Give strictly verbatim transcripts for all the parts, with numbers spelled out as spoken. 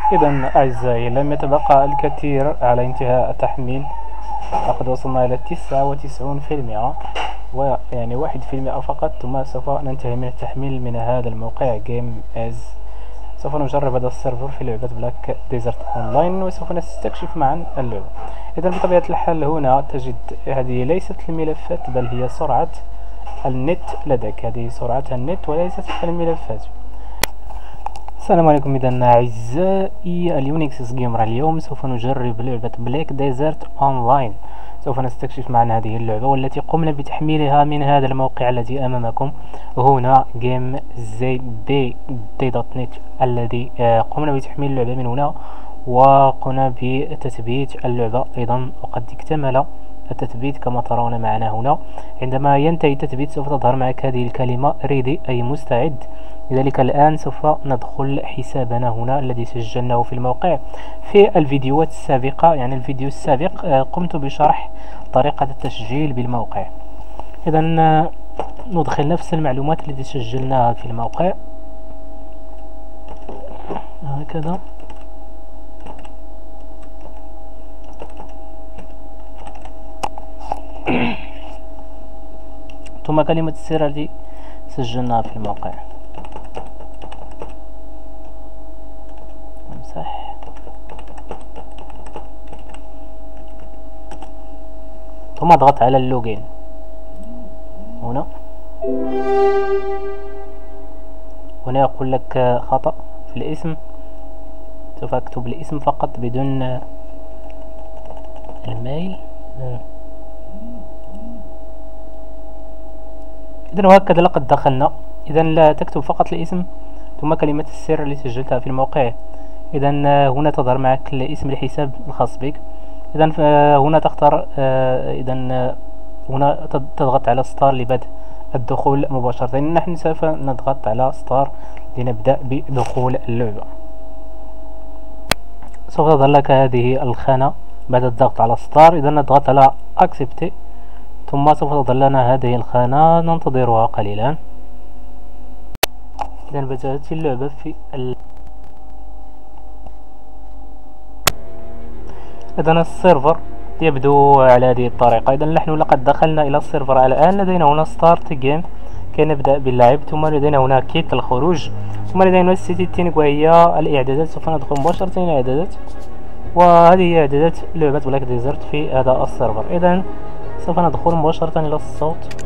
إذا أعزائي، لم يتبقى الكثير على انتهاء التحميل. لقد وصلنا إلى تسعة وتسعون في المئة، ويعني واحد في المئة فقط ثم سوف ننتهي من التحميل من هذا الموقع جيم از. سوف نجرب هذا السيرفر في لعبة بلاك ديزرت أونلاين وسوف نستكشف معا اللعبة. إذا بطبيعة الحال هنا تجد هذه ليست الملفات بل هي سرعة النت لديك، هذه سرعة النت وليست الملفات. السلام عليكم. إذا أعزائي اليونكس جيمر، اليوم سوف نجرب لعبة بلاك ديزرت أونلاين. سوف نستكشف معا هذه اللعبة والتي قمنا بتحميلها من هذا الموقع الذي أمامكم هنا جيم زي بي دي دوت نت، الذي قمنا بتحميل اللعبة من هنا وقمنا بتثبيت اللعبة أيضا، وقد اكتمل التثبيت كما ترون معنا هنا. عندما ينتهي التثبيت سوف تظهر معك هذه الكلمة ريدي أي مستعد. لذلك الآن سوف ندخل حسابنا هنا الذي سجلناه في الموقع. في الفيديوهات السابقة، يعني الفيديو السابق، قمت بشرح طريقة التسجيل بالموقع. إذا ندخل نفس المعلومات التي سجلناها في الموقع هكذا. ثم كلمة السر التي سجلناها في الموقع. امسح. ثم اضغط على اللوجين هنا. هنا يقول لك خطأ في الاسم، سوف اكتب الاسم فقط بدون الميل. إذن وهكذا لقد دخلنا. إذا لا تكتب فقط الاسم ثم كلمة السر اللي سجلتها في الموقع. إذا هنا تظهر معك اسم الحساب الخاص بك. إذا هنا تختار، إذا هنا تضغط على ستار لبدء الدخول مباشرة. نحن سوف نضغط على ستار لنبدأ بدخول اللعبة. سوف تظهر لك هذه الخانة بعد الضغط على ستار. إذا نضغط على accept ثم سوف تظهر لنا هذه الخانة، ننتظرها قليلا. إذا بدأت اللعبة في ال... إذا السيرفر يبدو على هذه الطريقة. إذا نحن لقد دخلنا إلى السيرفر الآن. لدينا هنا ستارت جيم كي نبدأ باللعب، ثم لدينا هنا كيت الخروج، ثم لدينا هنا السيتينج وهي الإعدادات. سوف ندخل مباشرة إلى الإعدادات، وهذه هي إعدادات لعبة بلاك ديزرت في هذا السيرفر. إذا سوف ندخل مباشرة إلى الصوت.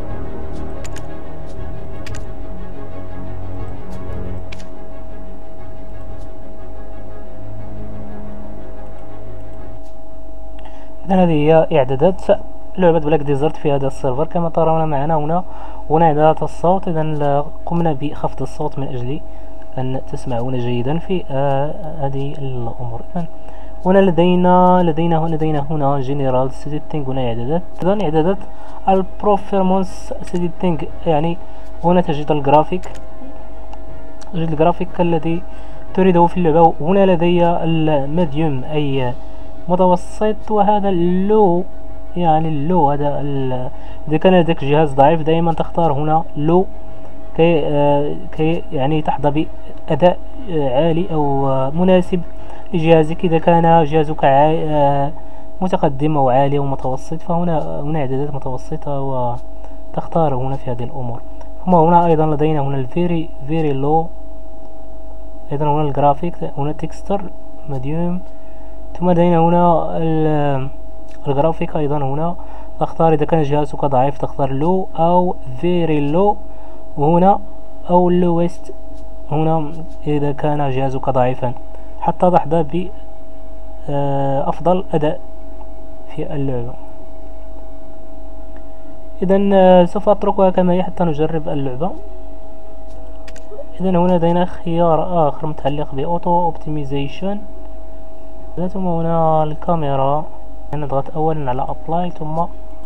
إذا هذه هي إعدادات لعبة بلاك ديزرت في هذا السيرفر كما ترون معنا هنا. هنا إعدادات الصوت. إذا قمنا بخفض الصوت من أجل أن تسمعون جيدا في آه هذه الأمور. إذا هنا لدينا لدينا هنا لدينا هنا جنرال سيتينج، هنا إعدادات. إذا إعدادات البروفيرمونس سيتينج، يعني هنا تجد الجرافيك، تجد الجرافيك الذي تريده في اللعبة. هنا لدي الميديوم أي متوسط، وهذا اللو يعني اللو هذا ال... إذا كان لديك جهاز ضعيف دائما تختار هنا لو كي آه كي يعني تحظى بأداء عالي أو آه مناسب لجهازك. إذا كان جهازك آه متقدم أو عالي أو متوسط فهنا هنا إعدادات متوسطة وتختار هنا في هذه الأمور. ثم هنا أيضا لدينا هنا الفيري فيري لو. أيضا هنا الجرافيك، هنا تكستر ميديوم. ثم لدينا هنا الجرافيك أيضا هنا تختار إذا كان جهازك ضعيف تختار لو أو فيري لو، وهنا أو لويست هنا إذا كان جهازك ضعيفا، حتى تحظى بأفضل أداء في اللعبة. إذا سوف أتركها كما هي حتى نجرب اللعبة. إذا هنا لدينا خيار آخر متعلق بأوتو أوبتيميزيشن. ثم هنا الكاميرا، نضغط أولا على أبلاي ثم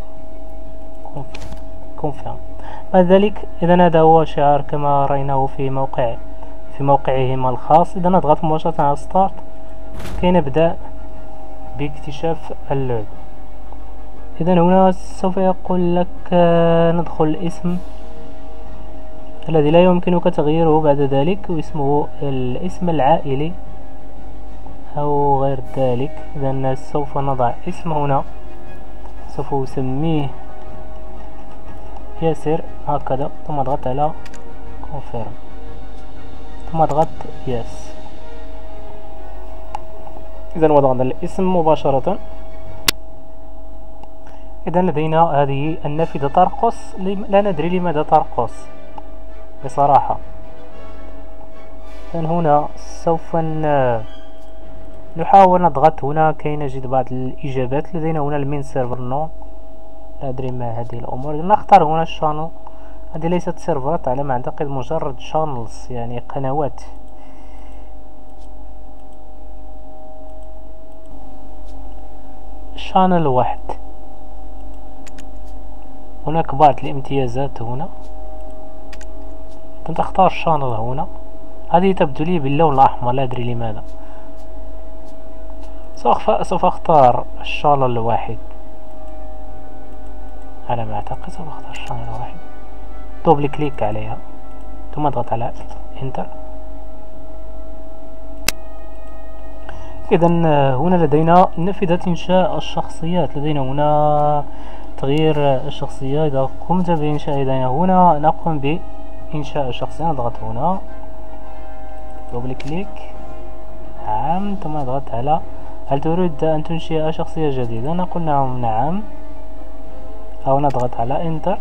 كونفيرم. بعد ذلك إذا هذا هو شعار كما رأيناه في موقع في موقعهما الخاص. إذا نضغط مباشرة على ستارت كي نبدأ باكتشاف اللعبة. إذا هنا سوف يقول لك ندخل الاسم الذي لا يمكنك تغييره بعد ذلك، واسمه الاسم العائلي أو غير ذلك. إذا سوف نضع اسم هنا، سوف أسميه ياسر هكذا، ثم اضغط على confirm، ثم اضغط yes. إذا وضعنا الاسم مباشرة. إذا لدينا هذه النافذة ترقص، لا ندري لماذا ترقص بصراحة. إذا هنا سوف نحاول نضغط هنا كي نجد بعض الإجابات. لدينا هنا المين سيرفر نو، لا أدري ما هذه الأمور. نختار هنا الشانل، هذه ليست سيرفرات على ما أعتقد، مجرد شانلز يعني قنوات. شانل واحد، هناك بعض الامتيازات هنا. كنت أختار شانل هنا، هذه تبدو لي باللون الأحمر لا أدري لماذا. سوف سوف أختار الشانل الواحد على ما أعتقد. سوف أختار الشانل الواحد، دوبل كليك عليها ثم اضغط على انتر. إذا هنا لدينا نافذة إنشاء الشخصيات. لدينا هنا تغيير الشخصية. إذا قمت بإنشاء، لدينا هنا نقوم بإنشاء الشخصية. نضغط هنا دوبل كليك، نعم، ثم نضغط على هل تريد أن تنشئ شخصية جديدة؟ نقول نعم نعم، أو نضغط على انتر.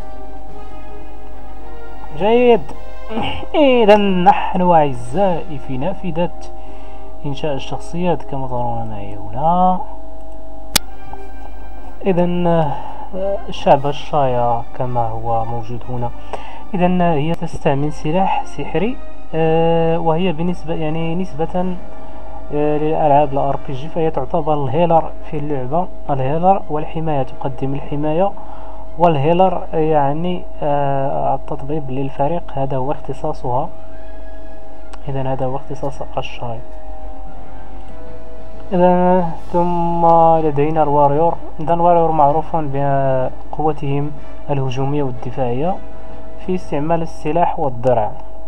جيد. إذا نحن أعزائي في نافذة إنشاء الشخصيات كما ترون معي هنا. إذا الشعب الشايع كما هو موجود هنا. إذا هي تستعمل سلاح سحري، وهي بالنسبة يعني نسبة للألعاب الار بي جي فهي تعتبر الهيلر في اللعبة. الهيلر والحماية، تقدم الحماية والهيلر يعني التطبيب للفريق، هذا هو اختصاصها. إذا هذا هو اختصاص الشاي. إذا ثم لدينا الواريور. إذا الواريور معروفون بقوتهم الهجومية والدفاعية في استعمال السلاح والدرع.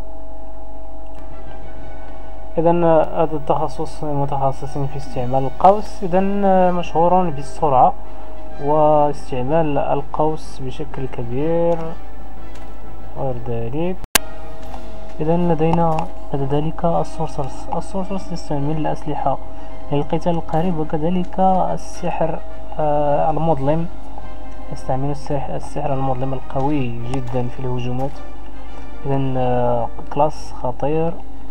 إذا هذا التخصص متخصصين في استعمال القوس. إذا مشهورون بالسرعة واستعمال القوس بشكل كبير غير ذلك. إذا لدينا بعد ذلك السورسرز. السورسرز يستعمل الأسلحة للقتال القريب، وكذلك السحر آه المظلم، يستعمل السحر, السحر المظلم القوي جدا في الهجومات. إذا آه كلاس خطير.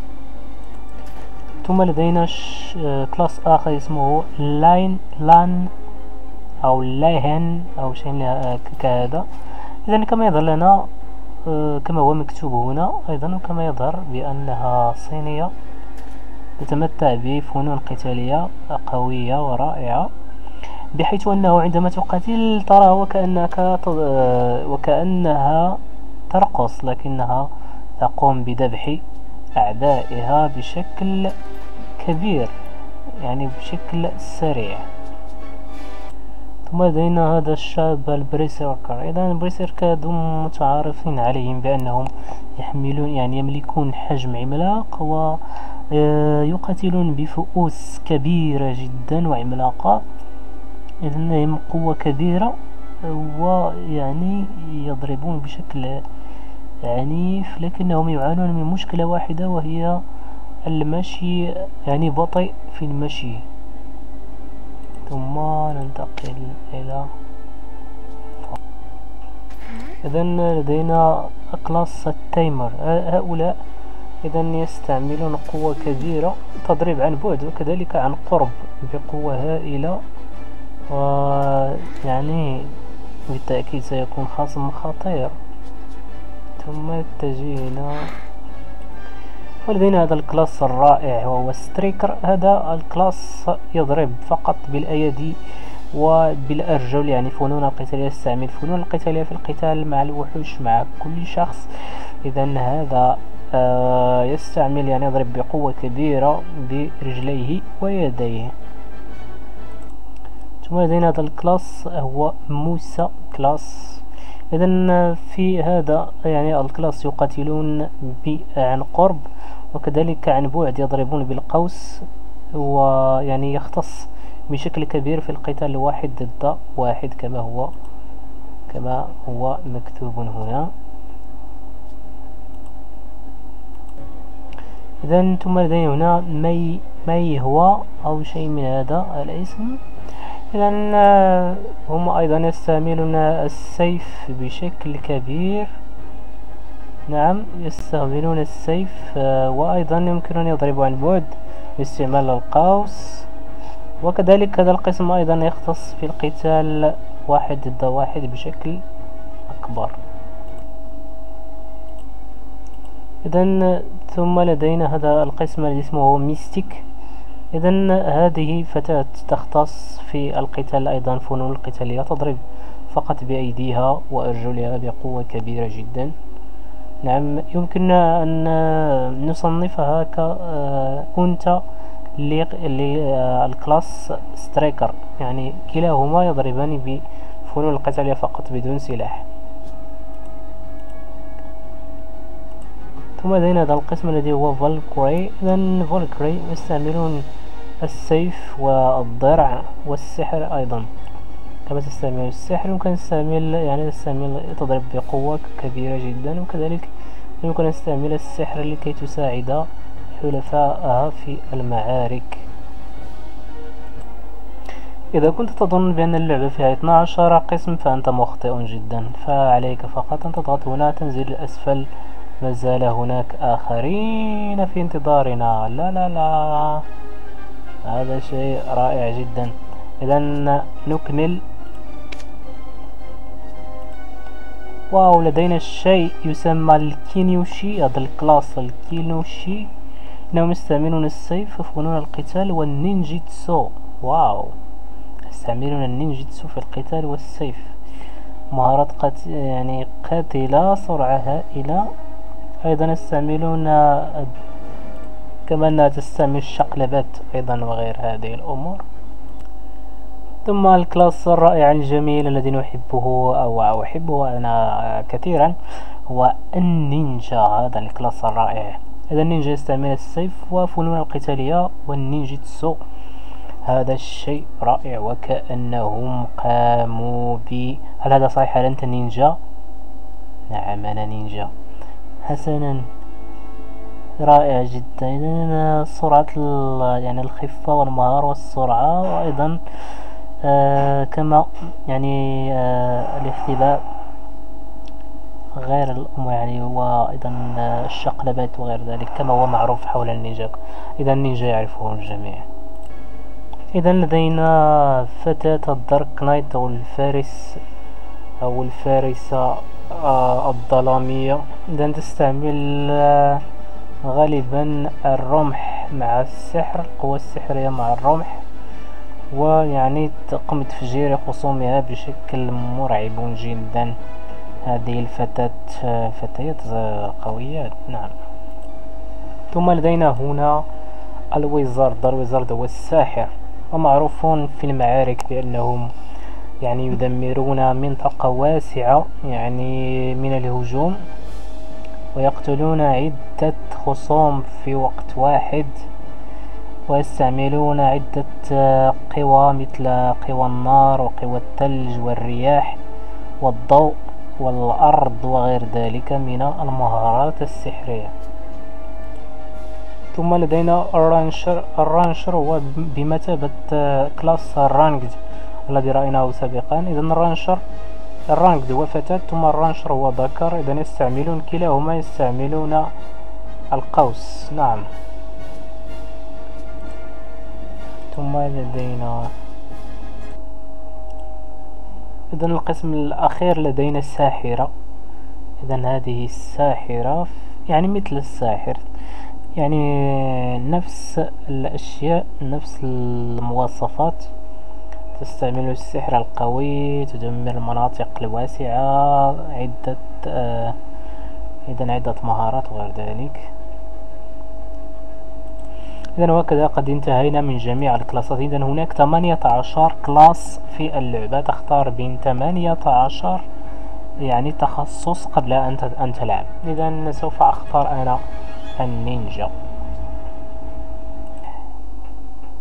ثم لدينا آه كلاس آخر اسمه لاين لان أو لاهن أو شيء كهذا. إذا كما يظهر لنا آه كما هو مكتوب هنا أيضا، وكما يظهر بأنها صينية، تتمتع بفنون قتالية قوية ورائعة، بحيث أنه عندما تقاتل ترى وكأنك وكأنها ترقص، لكنها تقوم بذبح أعدائها بشكل كبير، يعني بشكل سريع. ثم لدينا هذا الشاب البريسيركر. إذا البريسيركر هم متعارفين عليهم بأنهم يحملون يعني يملكون حجم عملاق ويقاتلون بفؤوس كبيرة جدا وعملاقة. إذا لهم قوة كبيرة ويعني يضربون بشكل عنيف، لكنهم يعانون من مشكلة واحدة وهي المشي، يعني بطيء في المشي. ثم ننتقل إلى إذا لدينا كلاس التايمر. هؤلاء إذا يستعملون قوة كبيرة، تضريب عن بعد وكذلك عن قرب بقوة هائلة، ويعني بالتأكيد سيكون خصم خطير. ثم يتجهنا ولدينا هذا الكلاس الرائع وهو ستريكر. هذا الكلاس يضرب فقط بالأيدي وبالأرجل، يعني فنون القتالية، يستعمل فنون القتالية في القتال مع الوحوش مع كل شخص. إذا هذا آه يستعمل يعني يضرب بقوة كبيرة برجليه ويديه. ثم لدينا هذا الكلاس هو موسى كلاس. إذا في هذا يعني الكلاس يقاتلون عن قرب وكذلك عن بعد، يضربون بالقوس ويعني يختص بشكل كبير في القتال واحد ضد واحد كما هو كما هو مكتوب هنا. إذا ثم لدينا هنا مي مي هو أو شيء من هذا الاسم. إذا هم أيضا يستعملون السيف بشكل كبير. نعم يستعملون السيف، وأيضا يمكن أن يضربوا عن بعد باستعمال القوس. وكذلك هذا القسم أيضا يختص في القتال واحد ضد واحد بشكل أكبر. إذن ثم لدينا هذا القسم الذي اسمه ميستيك. إذن هذه فتاة تختص في القتال أيضا فنون القتالية، تضرب فقط بأيديها وأرجلها بقوة كبيرة جدا. نعم يمكننا أن نصنفها كأنثى للكلاس سترايكر، يعني كلاهما يضربان بفنون القتالية فقط بدون سلاح. ثم لدينا هذا القسم الذي هو فالكوري. إذن فالكوري يستعملون السيف والضرع والسحر أيضا. كما تستعمل السحر يمكن تستعمل يعني تستعمل تضرب بقوة كبيرة جدا، وكذلك يمكن أن تستعمل السحر لكي تساعد حلفائها في المعارك. إذا كنت تظن بأن اللعبة فيها اثنا عشر قسم فأنت مخطئ جدا، فعليك فقط أن تضغط هنا تنزل لأسفل. ما زال هناك آخرين في انتظارنا. لا لا لا هذا شيء رائع جدا. إذا نكمل. واو لدينا الشيء يسمى الكينيوشي. هذا الكلاس الكينيوشي إنهم يستعملون السيف وفنون القتال والنينجيتسو. واو يستعملون النينجيتسو في القتال والسيف. مهارات قت... يعني قاتلة، سرعة هائلة. أيضا يستعملون كما أنها تستعمل الشقلبات أيضا وغير هذه الأمور. ثم الكلاس الرائع الجميل الذي نحبه أو أحبه أنا كثيرا هو النينجا. هذا الكلاس الرائع. إذا النينجا يستعمل السيف وفنون القتالية والنينجيتسو. هذا الشيء رائع وكأنهم قاموا ب هل هذا صحيح؟ هل أنت نينجا؟ نعم أنا نينجا. حسنا رائع جدا. إذا سرعة يعني الخفة والمهارة والسرعة، وأيضا آه كما يعني آه الاختباء غير الأمور يعني، وأيضا آه الشقلبات وغير ذلك كما هو معروف حول النينجا. إذا النينجا يعرفه الجميع. إذا لدينا فتاة الدارك نايت أو الفارس أو الفارسة آه الظلامية. إذا تستعمل آه غالبا الرمح مع السحر، القوة السحرية مع الرمح، ويعني تقوم بتفجير خصومها بشكل مرعب جدا. هذه الفتاة فتيات قويات. نعم. ثم لدينا هنا الويزارد. الويزارد هو الساحر، ومعروفون في المعارك بأنهم يعني يدمرون منطقة واسعة يعني من الهجوم، ويقتلون عدة خصوم في وقت واحد، ويستعملون عدة قوى مثل قوى النار وقوى الثلج والرياح والضوء والأرض وغير ذلك من المهارات السحرية. ثم لدينا الرانشر. الرانشر هو بمثابة كلاس الرانجد الذي رأيناه سابقا. إذا الرانشر الرانجد هو فتاة، ثم الرانشر هو ذكر. إذا يستعملون كلاهما يستعملون القوس. نعم. ثم لدينا إذا القسم الأخير لدينا الساحرة. إذا هذه الساحرة يعني مثل الساحر، يعني نفس الأشياء نفس المواصفات. تستعمل السحر القوي، تدمر المناطق الواسعة، عدة آه إذا عدة مهارات وغير ذلك. إذا وكذا قد انتهينا من جميع الكلاسات. إذا هناك ثمانية عشر كلاس في اللعبة، تختار بين ثمانية عشر يعني تخصص قبل أن تلعب. إذا سوف أختار أنا النينجا.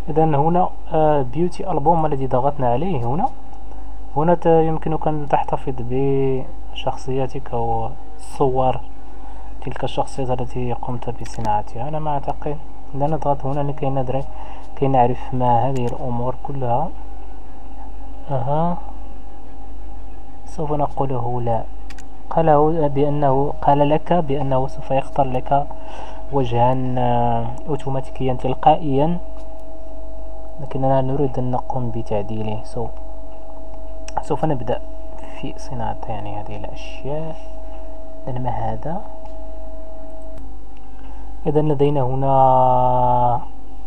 إذا هنا بيوتي ألبوم الذي ضغطنا عليه هنا. هنا يمكنك أن تحتفظ بشخصياتك أو صور تلك الشخصيات التي قمت بصناعتها على ما أعتقد. إذا نضغط هنا لكي ندري كي نعرف ما هذه الأمور كلها. أها سوف نقوله لا. قال بأنه قال لك بأنه سوف يختار لك وجها أوتوماتيكيا تلقائيا، لكننا نريد أن نقوم بتعديله. سو سوف نبدأ في صناعة يعني هذه الأشياء. ما هذا؟ إذا لدينا هنا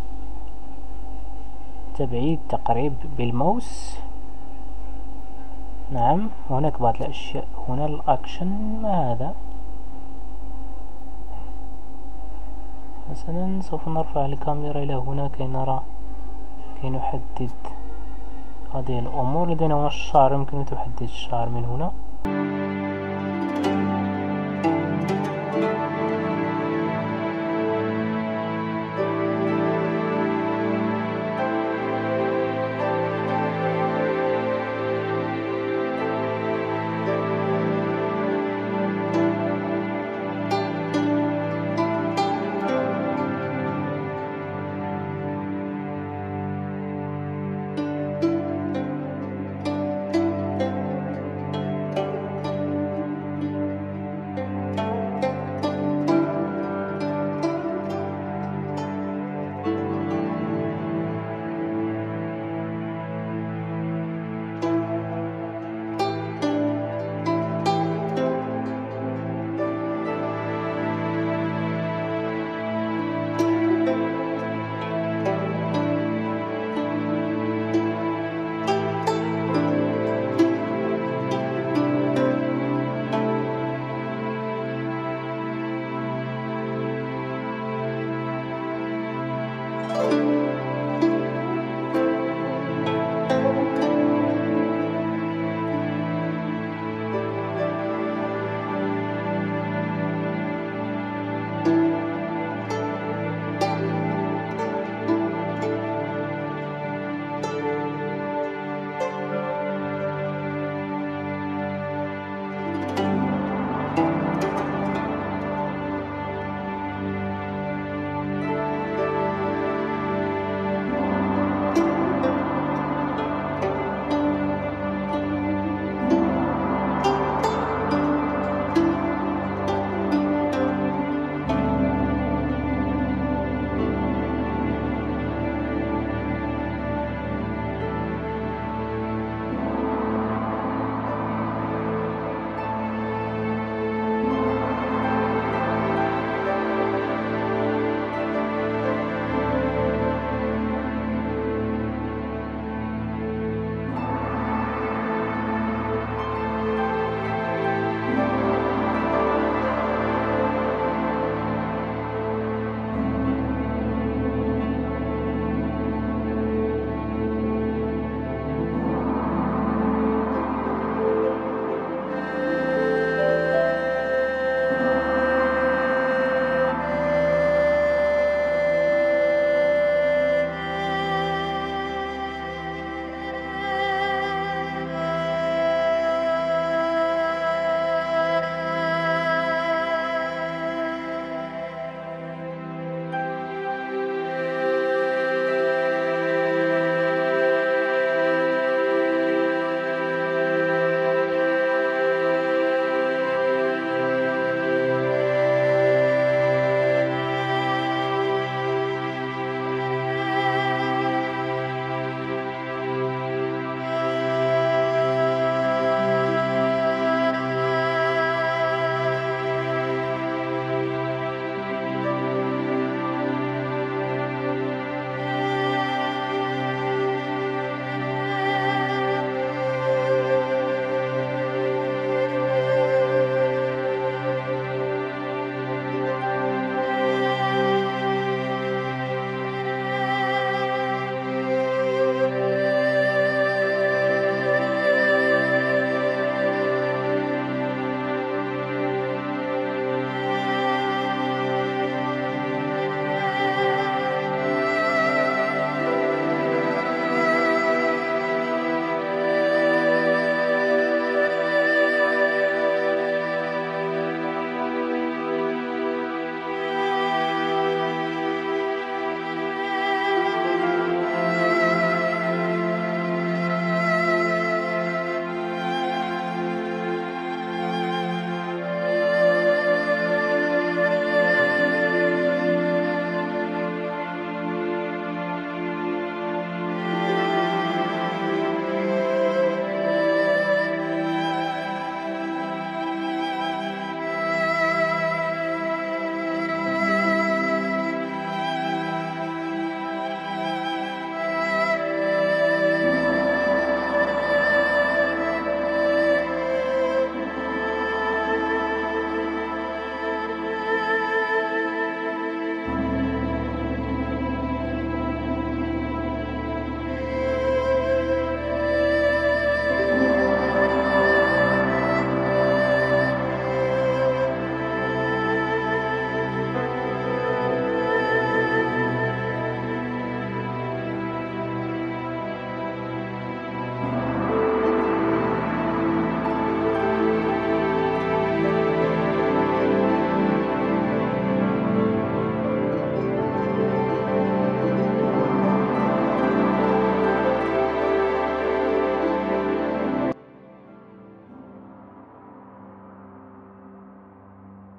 تبعيد تقريب بالماوس. نعم هناك بعض الأشياء هنا. الأكشن ما هذا؟ مثلا سوف نرفع الكاميرا إلى هنا كي نرى كي نحدد هذه الأمور. لدينا هنا الشعر، يمكن أن تحدد الشعر من هنا.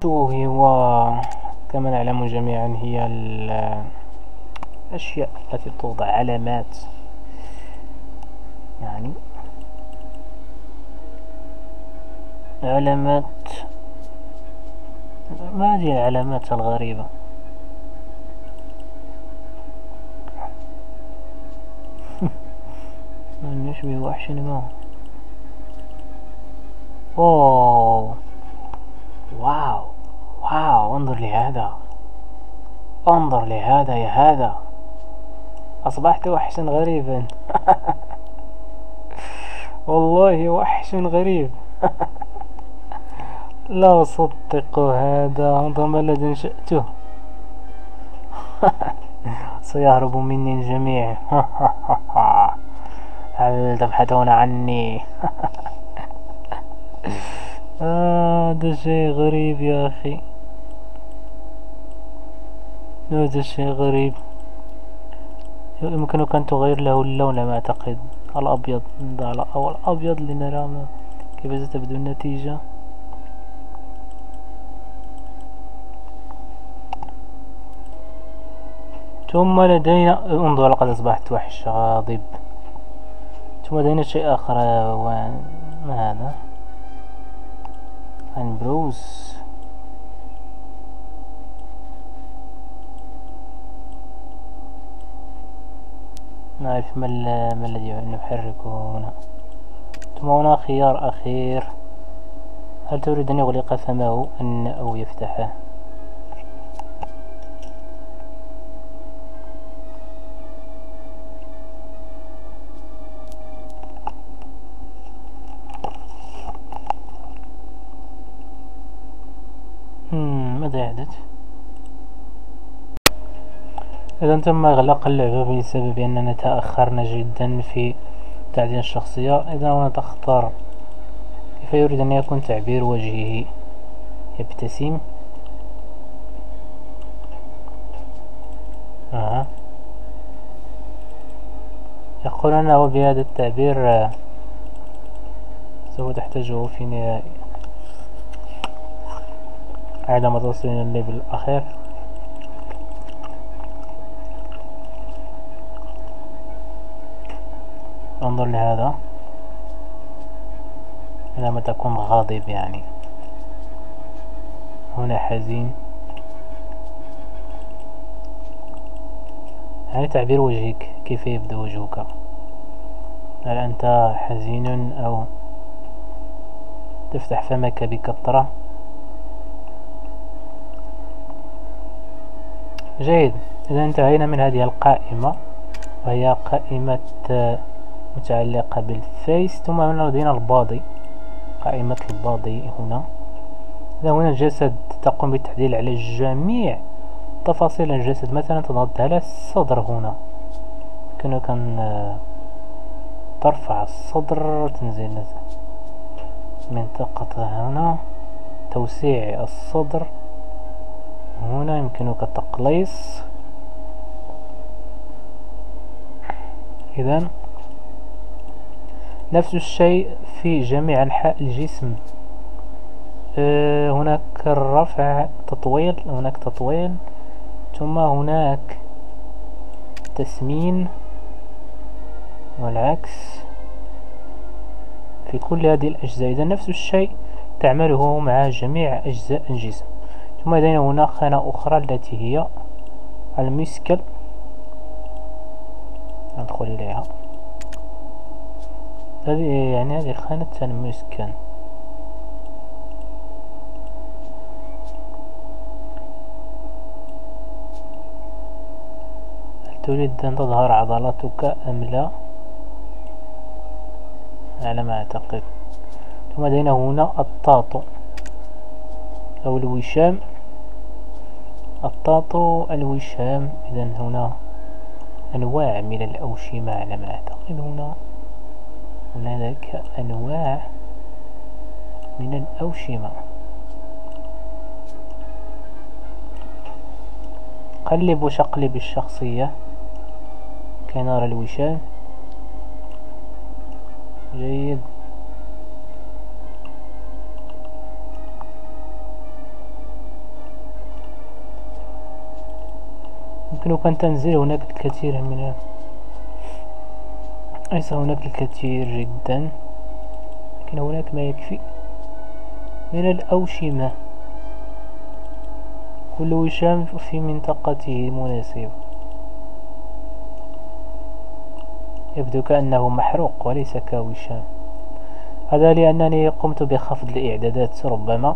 هو كما نعلم جميعا هي الأشياء التي توضع علامات، يعني علامات. ما هذه العلامات الغريبة؟ من يشبه وحش ما. أوه واو واو، انظر لهذا، انظر لهذا يا هذا، أصبحت وحشا غريبا. والله وحش غريب. لا أصدق هذا، هذا ما الذي انشأته. سيهرب مني الجميع. هل تبحثون عني؟ هذا شيء غريب يا أخي، هذا شيء غريب. يمكنك أن تغير له اللون ما أعتقد، الأبيض أو الأبيض لنرى كيف ستبدو النتيجة. ثم لدينا، انظر لقد أصبحت وحش غاضب. ثم لدينا شيء آخر، ما هذا؟ عن بروس. نعرف ما, ما الذي نحركه هنا. ثم هنا خيار أخير، هل تريد أن يغلق فمه أن أو يفتحه؟ ماذا يحدث؟ إذا تم إغلاق اللعبة بسبب أننا تأخرنا جدا في تعديل الشخصية. إذا هنا تختار كيف يريد أن يكون تعبير وجهه، يبتسم. آه. يقول أنه بهذا التعبير سوف تحتاجه في نهاية عندما تصل إلى الليفل الأخير. انظر لهذا عندما تكون غاضب، يعني هنا حزين، يعني تعبير وجهك كيف يبدو وجهك، هل أنت حزين أو تفتح فمك بكثرة. جيد، إذا انتهينا من هذه القائمة وهي قائمة متعلقة بالفيس. ثم هنا لدينا البادي، قائمة البادي هنا. إذا هنا الجسد تقوم بالتحديد على جميع تفاصيل الجسد، مثلا تضغط على الصدر هنا، يمكنك أن ترفع الصدر، تنزل منطقة هنا، توسيع الصدر هنا، يمكنك التقليص. إذن نفس الشيء في جميع أنحاء الجسم. أه هناك الرفع، تطويل، هناك تطويل، ثم هناك تسمين والعكس في كل هذه الأجزاء. إذا نفس الشيء تعمله مع جميع أجزاء الجسم. ثم لدينا هنا خانة أخرى التي هي المسكل، ندخل إليها. هذه يعني هذه خانة المسكن. هل تريد أن تظهر عضلاتك أم لا؟ على ما أعتقد. ثم لدينا هنا الطاطو أو الوشام، الطاطو الوشام. إذا هنا أنواع من الأوشمة على ما أعتقد. هنا هناك أنواع من الأوشمة. قلب وشقلب الشخصية كي نرى الوشام. جيد. يمكنك أن تنزل. هناك الكثير من ليس هناك الكثير جدا، لكن هناك ما يكفي من الأوشمة. كل وشام في منطقته المناسبة. يبدو كأنه محروق وليس كوشام. هذا لأنني قمت بخفض الإعدادات، ربما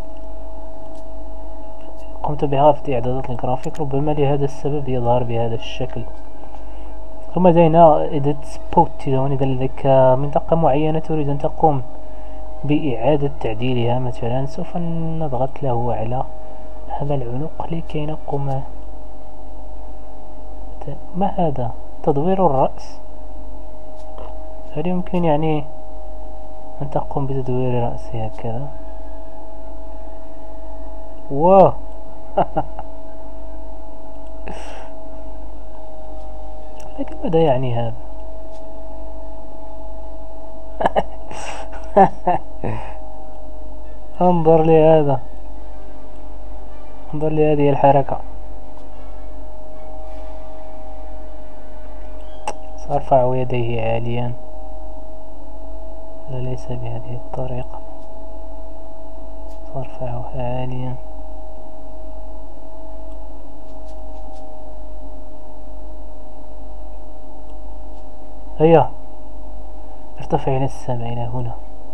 قمت بخفض إعدادات الجرافيك، ربما لهذا السبب يظهر بهذا الشكل. ثم لدينا edit spot. إذا لديك منطقة معينة تريد أن تقوم بإعادة تعديلها، مثلا سوف نضغط له على هذا العنق لكي نقوم. ما هذا؟ تدوير الرأس. هل يمكن يعني أن تقوم بتدوير رأسي هكذا؟ واو لكن ماذا يعني هذا؟ انظر لهذا، انظر لهذه الحركة. سأرفع يديه عاليا، لا ليس بهذه الطريقة. سأرفعها عاليا. هيا ارتفع إلى السماء، إلى هنا.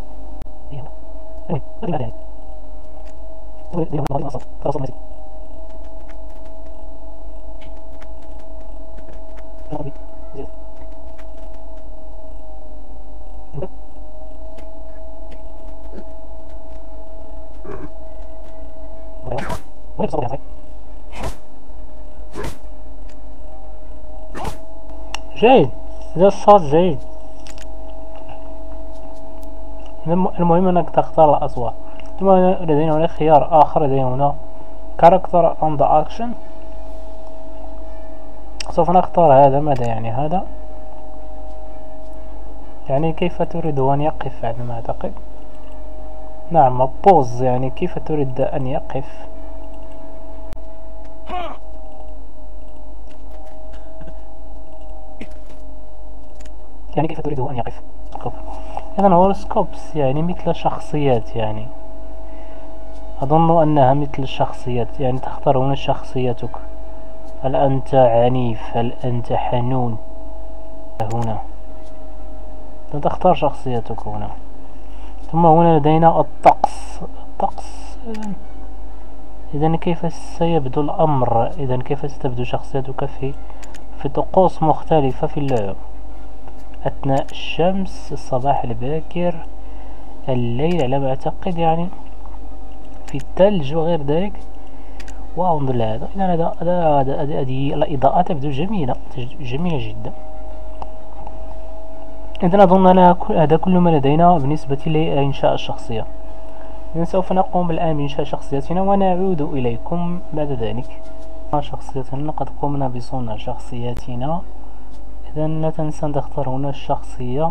جيد، هذا الصوت جيد. المهم انك تختار الاصوات. ثم لدينا هنا خيار اخر، لدينا هنا character on the action. سوف نختار هذا. ماذا يعني هذا؟ يعني كيف تريد ان يقف على ما اعتقد. نعم، بوز، يعني كيف تريد ان يقف. يعني كيف تريد ان يقف. إذن هوروسكوبس يعني مثل شخصيات، يعني أظن أنها مثل الشخصيات. يعني تختار هنا شخصيتك، هل أنت عنيف، هل أنت حنون. هنا تختار شخصيتك هنا. ثم هنا لدينا الطقس. الطقس إذن كيف سيبدو الأمر، إذن كيف ستبدو شخصيتك في في طقوس مختلفة في اللعب. أثناء الشمس، الصباح الباكر، الليل على ما أعتقد، يعني في الثلج وغير ذلك. واو، انظر لهذا. إذا هذا هذا هذه الإضاءة تبدو جميلة جميلة جدا. إذا أظن هذا كل ما لدينا بالنسبة لإنشاء الشخصية. إذا سوف نقوم الآن بإنشاء شخصيتنا ونعود إليكم بعد ذلك. شخصيتنا قد قمنا بصنع شخصياتنا. إذا لا تنسى أن تختار هنا الشخصية.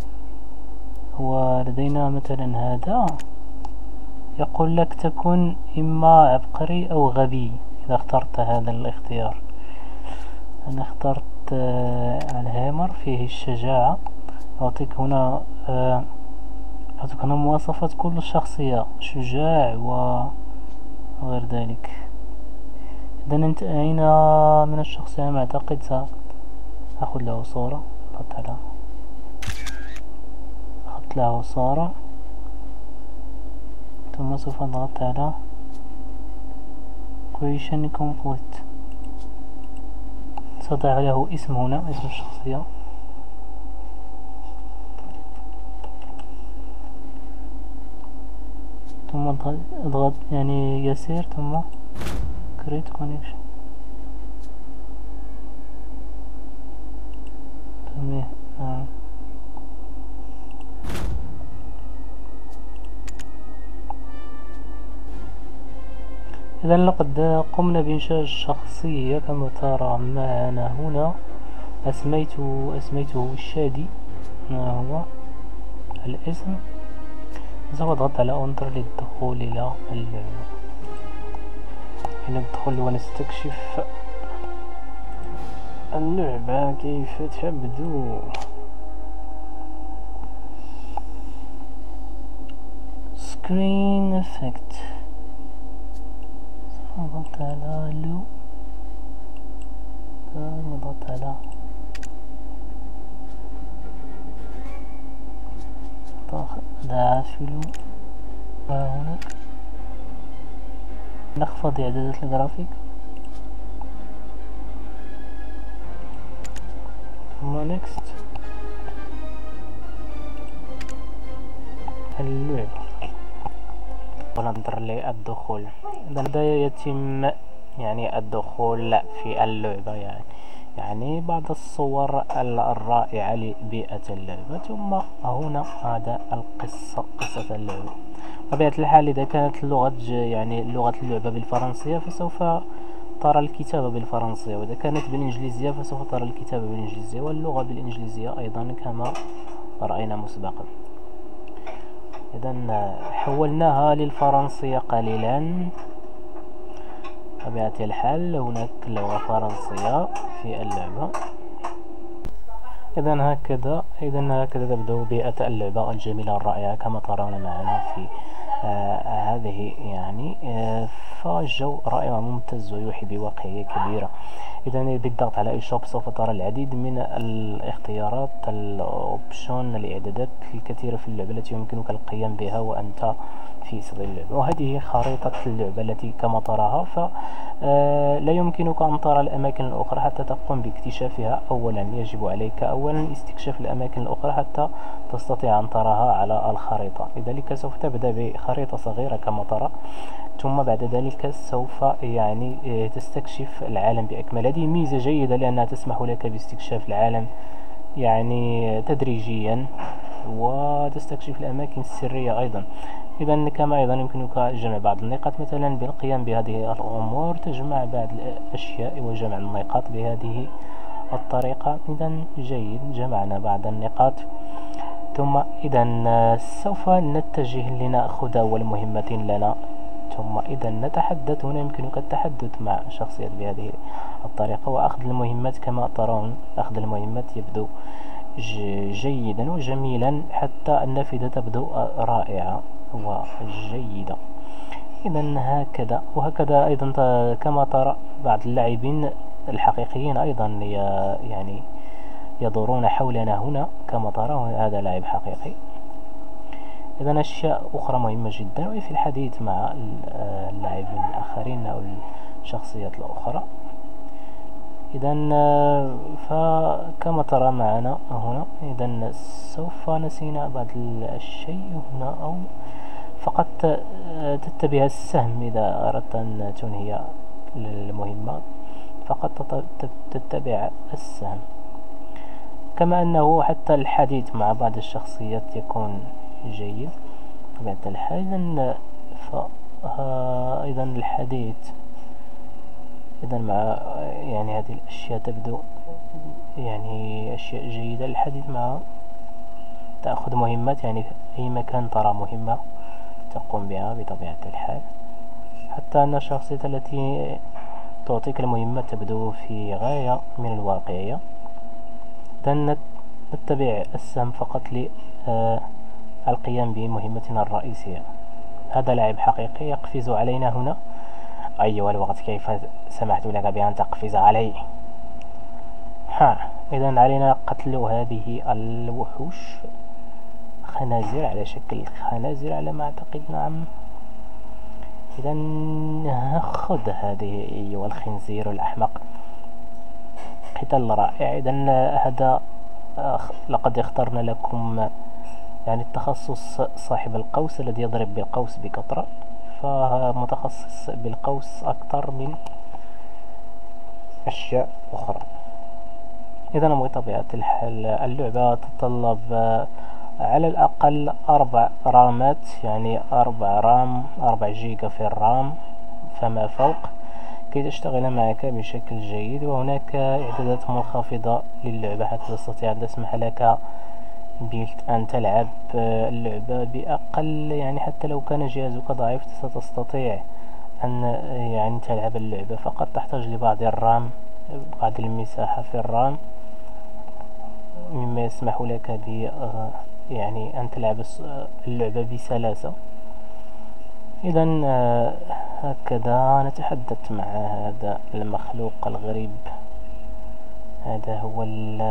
ولدينا مثلا هذا يقول لك تكون إما عبقري أو غبي إذا اخترت هذا الاختيار. أنا اخترت الهامر، فيه الشجاعة. أعطيك هنا أعطيك هنا مواصفات كل الشخصية، شجاع وغير ذلك. إذا انتهينا من الشخصية. ما أعتقد سأخذ له صورة. أخذت على أخذت له صورة، ثم سوف نضغط على creation complete. سأضع له اسم هنا، اسم الشخصية. ثم اضغط يعني يسير، ثم create connection. تمام. آه. إذا لقد قمنا بإنشاء الشخصية كما ترى معنا هنا. أسميته أسميته الشادي. ما هو الاسم؟ سوف أضغط على انتر للدخول إلى اللعبة. ندخل ونستكشف اللعبة كيف تبدو. سكرين افكت، نضغط على لو، نضغط على دافلو، وهنا نخفض اعدادات الجرافيك، ثم نيكست. اللعبة وننظر للدخول. إذا يتم يعني الدخول في اللعبة، يعني يعني بعض الصور الرائعة لبيئة اللعبة. ثم هنا هذا القصة، قصة اللعبة. بطبيعة الحال إذا كانت اللغة يعني لغة اللعبة بالفرنسية فسوف ترى الكتابة بالفرنسية، وإذا كانت بالإنجليزية فسوف ترى الكتابة بالإنجليزية واللغة بالإنجليزية أيضا كما رأينا مسبقا. إذا حولناها للفرنسية قليلا. بطبيعة الحال هناك لغة فرنسية في اللعبة. إذا هكذا إذا هكذا تبدو بيئة اللعبة الجميلة الرائعة كما ترون معنا في آه هذه يعني آه فالجو رائع وممتاز ويوحي بواقعية كبيرة. إذا بالضغط على ايشوب سوف ترى العديد من الاختيارات، الاوبشن، الاعدادات الكثيرة في اللعبة التي يمكنك القيام بها وأنت في صدر اللعبة. وهذه خريطة اللعبة التي كما تراها، فلا يمكنك أن ترى الأماكن الأخرى حتى تقوم باكتشافها. أولا يجب عليك أولا استكشاف الأماكن الأخرى حتى تستطيع أن تراها على الخريطة. لذلك سوف تبدأ بخريطة صغيرة كما ترى، ثم بعد ذلك سوف يعني تستكشف العالم بأكمله. هذه ميزة جيدة لأنها تسمح لك باستكشاف العالم يعني تدريجيا، وتستكشف الأماكن السرية أيضا. إذا كما أيضا يمكنك جمع بعض النقاط، مثلا بالقيام بهذه الأمور تجمع بعض الأشياء وجمع النقاط بهذه الطريقة. إذا جيد، جمعنا بعض النقاط. ثم إذا سوف نتجه لنأخذ أول مهمة لنا. ثم إذا نتحدث، هنا يمكنك التحدث مع شخصيات بهذه الطريقة وأخذ المهمات. كما ترون أخذ المهمات يبدو جيدا وجميلا، حتى النافذة تبدو رائعة وجيدة. إذا هكذا وهكذا أيضا كما ترى بعض اللاعبين الحقيقيين أيضا يعني يدورون حولنا هنا كما ترى، هذا لاعب حقيقي. إذا أشياء أخرى مهمة جدا وهي في الحديث مع اللاعبين الآخرين أو الشخصيات الأخرى. إذا فكما ترى معنا هنا، إذا سوف نسينا بعض الشيء هنا، أو فقط تتبع السهم إذا أردت أن تنهي المهمة، فقط تتبع السهم. كما أنه حتى الحديث مع بعض الشخصيات يكون جيد بطبيعة الحال. فأيضا الحديث إذا مع يعني هذه الأشياء تبدو يعني أشياء جيدة. الحديث مع تأخذ مهمات، يعني في أي مكان ترى مهمة تقوم بها بطبيعة الحال، حتى أن الشخصية التي تعطيك المهمة تبدو في غاية من الواقعية. إذا نتبع السهم فقط للقيام بمهمتنا الرئيسية. هذا لاعب حقيقي يقفز علينا هنا. أيها الوقت، كيف سمحت لك بأن تقفز علي؟ ها، إذا علينا قتل هذه الوحوش، خنازير على شكل خنازير على ما أعتقد. نعم، إذا خذ هذه أيها الخنزير الأحمق. قتال رائع. إذا هذا لقد اخترنا لكم يعني التخصص صاحب القوس الذي يضرب بالقوس بكثرة، فمتخصص بالقوس أكثر من أشياء أخرى. إذا بطبيعة الحال اللعبة تتطلب على الأقل أربع رامات، يعني أربع رام أربع جيجا في الرام فما فوق، كي تشتغل معك بشكل جيد. وهناك إعدادات منخفضة للعبة حتى تستطيع أن تسمح لك أن تلعب اللعبة بأقل، يعني حتى لو كان جهازك ضعيف ستستطيع أن يعني تلعب اللعبة، فقط تحتاج لبعض الرام بعض المساحة في الرام، مما يسمح لك ب يعني أن تلعب اللعبة بسلاسة. إذا هكذا نتحدث مع هذا المخلوق الغريب. هذا هو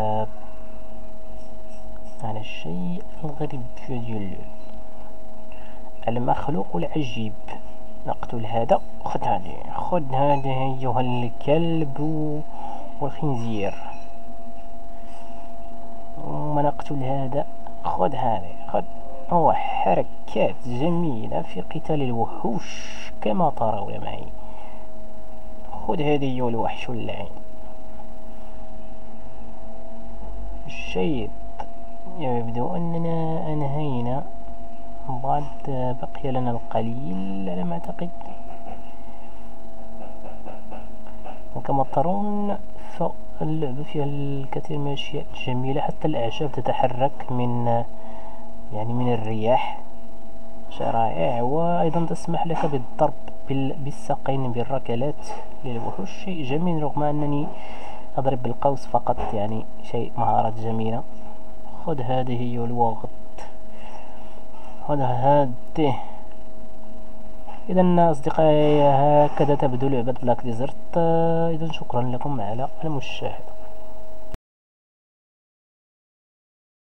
هذا الشيء الغريب في ديال المخلوق العجيب. نقتل هذا. خذ هذه، خذ هذا أيها الكلب والخنزير. ونقتل هذا. خذ هذا، خذ. هو حركات جميلة في قتال الوحوش كما ترون معي. خذ هذا أيها الوحش اللعين. الشيء يبدو أننا أنهينا، بعد بقي لنا القليل على ما أعتقد. وكما ترون فاللعبة فيها الكثير من الأشياء الجميلة، حتى الأعشاب تتحرك من يعني من الرياح. شيء رائع. وأيضا تسمح لك بالضرب بالساقين بالركلات للوحوش، شيء جميل رغم أنني أضرب بالقوس فقط، يعني شيء مهارات جميلة. خذ هذه هي الوقت. خذ هذه. إذا أصدقائي هكذا تبدو لعبة بلاك ديزرت. إذا شكرا لكم على المشاهدة.